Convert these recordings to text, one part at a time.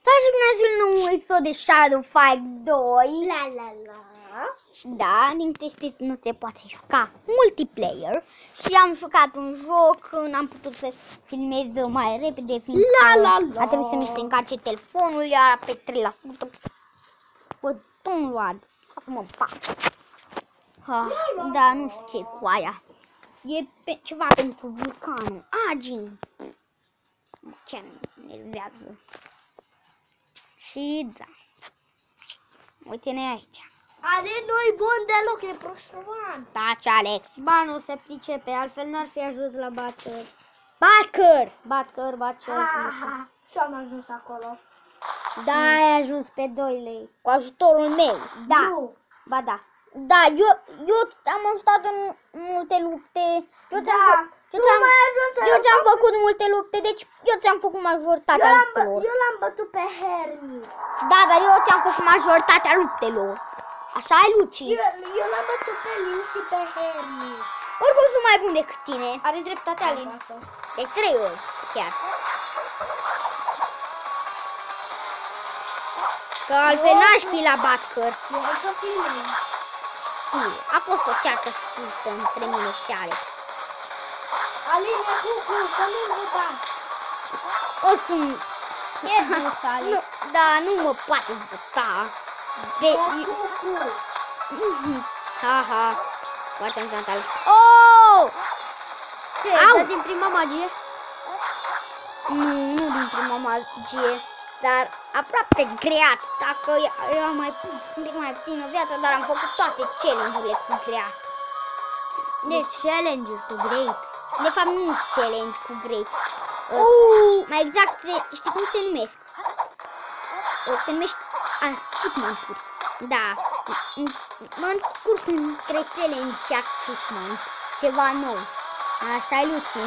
Dragi bine la un nou episod de Shadow Fight 2. Da, din câte știți, nu se poate juca multiplayer. Și am jucat un joc, n-am putut să filmez mai repede, fiindcă a trebuit să mi se încarce telefonul, iar pe 3%. Bătun luat, ca să mă fac. Da, nu știu ce cu aia. E ceva pentru vulcanul. Agin. Ce nervează. Și da. Uite-ne aici. Are noi bun deloc, e prostrovan. Taci, Alex. Ba, nu se pricepe, altfel n-ar fi ajuns la Batcăr. Batcăr. Și am ajuns acolo. Da, ai ajuns pe 2 lei. Cu ajutorul meu. Da. Nu. Ba da. Da, eu am ajutat în multe lupte. Eu ți-am făcut multe lupte, deci eu ți-am făcut majoritatea luptelor. Eu l-am bătut pe Hermi. Da, dar eu ți-am făcut majoritatea luptelor. Așa ai, Luci? Eu l-am bătut pe Lin și pe Hermi. Oricum sunt mai bun decât tine. Are dreptatea Lin. De 3 ori, chiar. Că altfel n-aș fi la Batcăr. Hai să filmăm. Știu, a fost o ceartă scurtă între mine și Alex. Alin e cucu, să nu-l votați. Oricum, E dus, Alex. da, nu mă poate vota. E cucu. Haha, foarte amuzant, Alex. Oh! Ce, Au! dă din prima magie? Nu din prima magie, dar aproape great. Dacă eu am mai puțină viață, dar am făcut toate challenge-urile cu great. Deci challenge-uri cu great. De fapt nu sunt challenge cu great. Mai exact, știi cum se numesc? Se numește achievement-uri. Da, mă încurc între challenge și achievement. Ceva nou. Așa-i, Luci.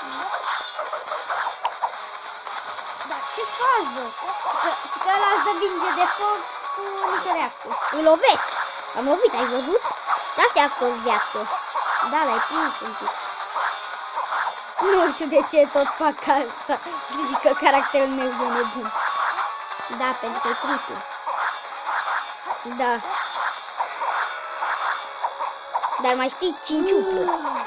Dar ce fază? Că ăla îți dă binge de foc cu nicio reacție. Îl lovesc. Am lovit, ai văzut? De-astea a scos viață. Da, l-ai prins un pic. Nu știu de ce tot fac asta. Zic că caracterul meu e nebun. Da, pentru că e triplu. Da. Dar mai știi, 5-uplu.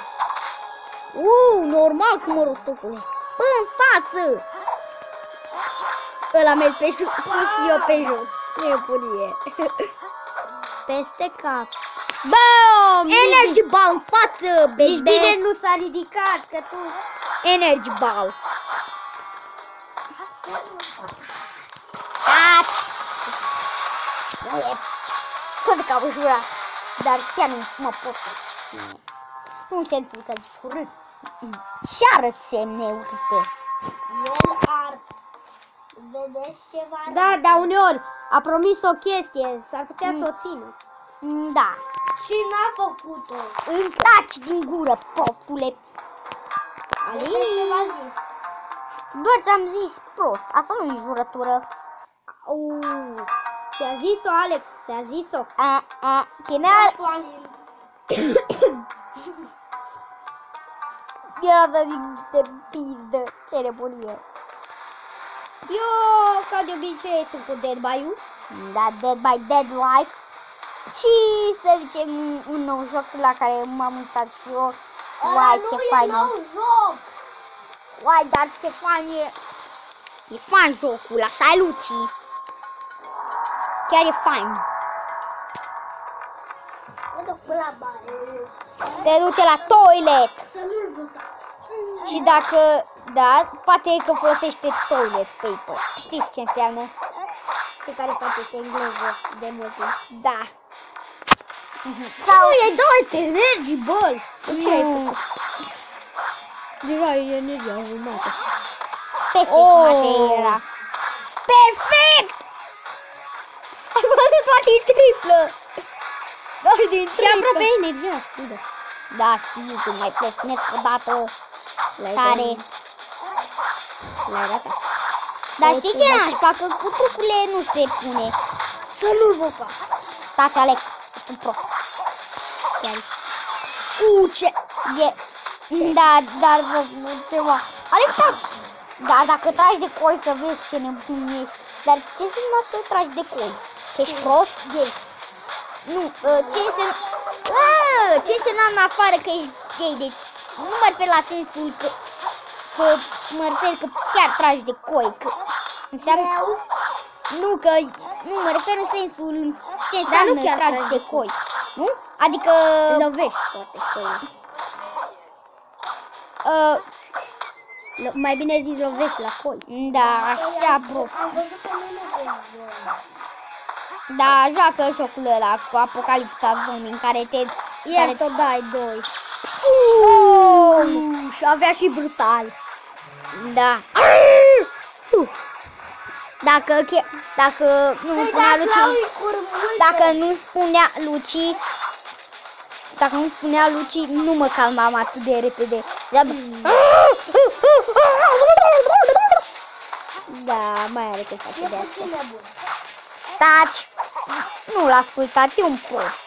Normal cum mă rostoculesc. Bă, în față! Ăla merg pe sus, eu pe jos. Nebunie. Peste cap. Bam! Energy ball în față, baby! Nici bine nu s-a ridicat, că tu... Energy ball. Taci! Nu e... Cât că am jurat. Dar chiar nu mă pot ține. Nu se înțeleg că zic urât. Și arăt semne urâte. El ar... Vedeți ceva? Da, dar uneori a promis o chestie, s-ar putea să o țină. Da. Și n-a făcut-o. Îmi taci din gură, postule. Vedeți ce v-a zis? Doar ți-am zis prost. Asta nu e jurătură. Ți-a zis-o, Alex, ți-a zis-o. Cine are... Era de niște pizdă. Ce nebunie. Eu, ca de obicei, sunt cu Dead by You. Da, Dead by Deadlight. Și să zicem un nou joc la care m-am uitat și eu. Uai, ce fain e. Joc. Uai, dar ce fain e. E fain jocul, așa-i, Luci. Chiar e fain. Mă duc până la baie. Te duce la toilet. Să nu-l votați. Și dacă, da, poate că folosește toilet paper. Știți ce înseamnă? Cei care faceți engleză de multe. Da. Sau i-ai dat energy ball. Ce ai făcut? Deja e energia jumătate. Peste jumate era. Perfect! Ai văzut toate din triplă. Doar din Și triplă. aproape energia. Da, știu, când mai plăcnesc odată tare. L-ai ratat. Dar știi ce nașpa? Că cu trucurile nu se pune. Să nu-l votați. Taci, Alex, ești un prost. Chiar. Ce? E... Da, dar ceva. Alex, taci. Da, dacă tragi de coi să vezi ce nebun ești. Dar ce înseamnă să tragi de coi? Că ești prost? Gay. Nu, ce înseamnă în afară că ești gay? Deci nu mă refer la sensul că mă refer că chiar tragi de coi. Că înseamnă... Nu, că nu mă refer în sensul ce înseamnă chiar tragi de coi. Nu? Adică... Lovești poate coi. Mai bine zis lovești la coi. Da, așa, bro. Am văzut că nu lovești. Da, joacă jocul ăla cu Apocalipsa Zombie în care te... Iar tot dai 2. Și avea și brutal. Da. Dacă nu spunea Luci... Dacă nu spunea Luci... Dacă nu spunea Luci, nu mă calmam atât de repede. Da, mai are că face de asta. Taci! Nu l-a ascultat, e un prost.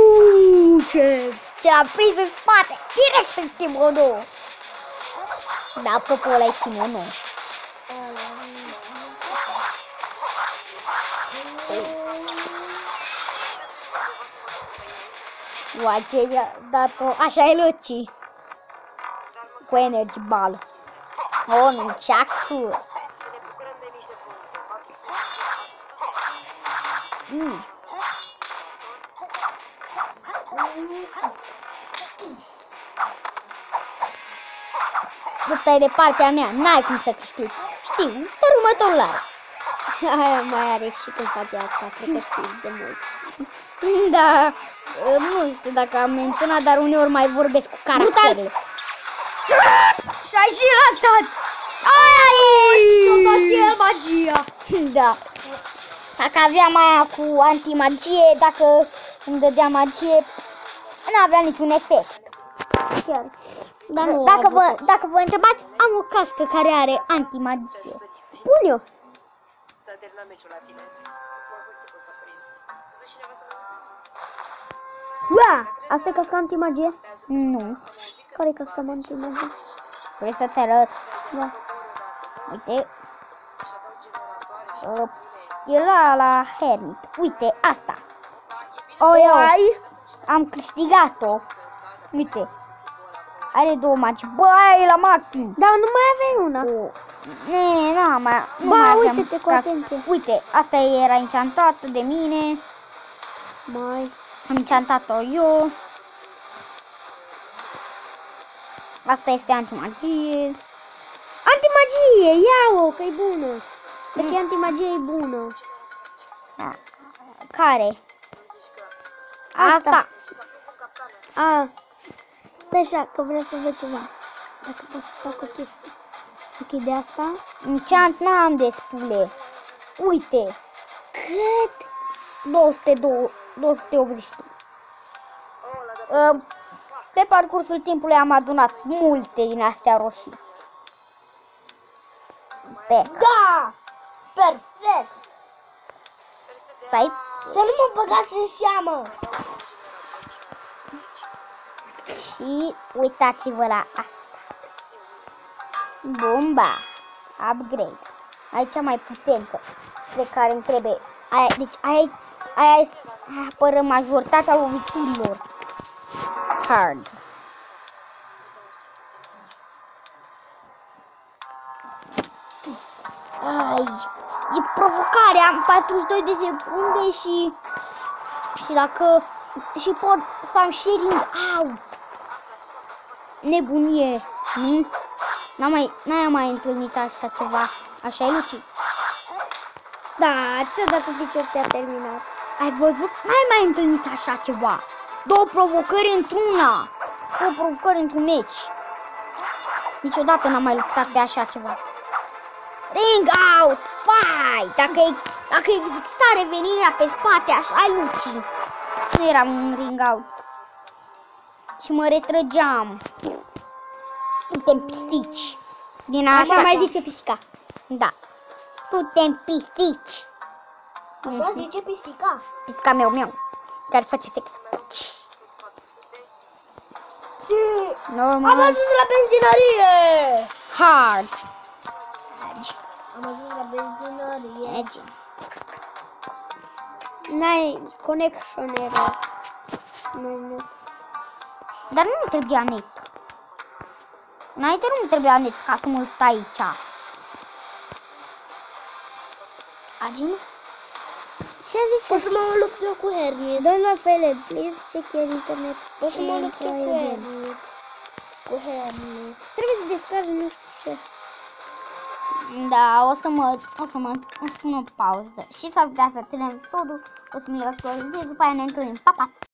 Ce a prins în spate, direct în kimono. Da, apropo, ăla e kimono. Ua, ce i-a dat-o? Așa e Luci. Cu energy ball. O, nunchaku. Lupta e de partea mea, n-ai cum să câștigi. Știu, dar următorul are. Aia mai are și când face asta, cred că știi de mult. Da, nu știu dacă am menționat, dar uneori mai vorbesc cu caracterele. Și-ai și ratat! Și-o dat el magia! Da. Dacă aveam aia cu antimagie, dacă îmi dădea magie, n-avea niciun efect. Chiar. Dar nu Dacă vă întrebați, am o cască care are antimagie. Pun eu. S-a terminat meciul la tine. Cum a fost tipul ăsta prins? S-a dus cineva să-l... Ua! Asta e casca antimagie? Nu. Care e casca antimagie? Vrei să-ți arăt? Da. Uite. Era la Hermit. Uite, asta. O ai? Am câștigat-o. Uite. Are 2 magii. Bă, aia e la Martin. Dar nu mai aveai una. Nu mai uite-te cu atenție. Uite, asta era enchantată de mine. Am enchantat-o eu. Asta este antimagie. Antimagie, ia-o, că e bună. Dacă e antimagie, e bună. Da. Care? Asta. Stai așa, că vreau să văd ceva. Dacă pot să fac o chestie. Ok, de asta? Enchant n-am destule. Uite. Cât? 282. Pe parcursul timpului am adunat multe din astea roșii. Da! Perfect! Stai. Să nu mă băgați în seamă! Și uitați-vă la asta. Bomba. Upgrade. Aici mai puternică. De care îmi trebuie. Deci aia apără majoritatea loviturilor. Hard. E provocare. Am 42 de secunde și dacă și pot să am sharing out. Nebunie. Nu? N-ai mai întâlnit așa ceva. Așa e, Luci? Da, ți-a dat un picior, te-a terminat. Ai văzut? N-ai mai întâlnit așa ceva. 2 provocări într-una. 2 provocări într-un meci. Niciodată n-am mai luptat pe așa ceva. Ring out! Fight! Dacă exista revenirea pe spate, așa ai, Luci. Nu era un ring out. Și mă retrăgeam. Tu-te-mi pisici. Din așa mai zice pisica. Da. Tu-te-mi pisici. Așa zice pisica. Pisica meu. Care face sex. Și normal. am ajuns la benzinărie. Hard. Am ajuns la benzinărie. Mergem. N-ai connection error. Nu. Dar nu trebuia net. Înainte nu trebuia net ca să mă uit aici. Agin? Ce zici? O să mă lupt eu cu Hermit. Dă-mi la fele, please, check your internet. O să mă lupt eu cu Hermit. Trebuie să descarci nu știu ce. Da, o să pun o pauză. Și s-ar putea să termin episodul. O să mi-l actualizez, după aia ne întâlnim. Pa, pa!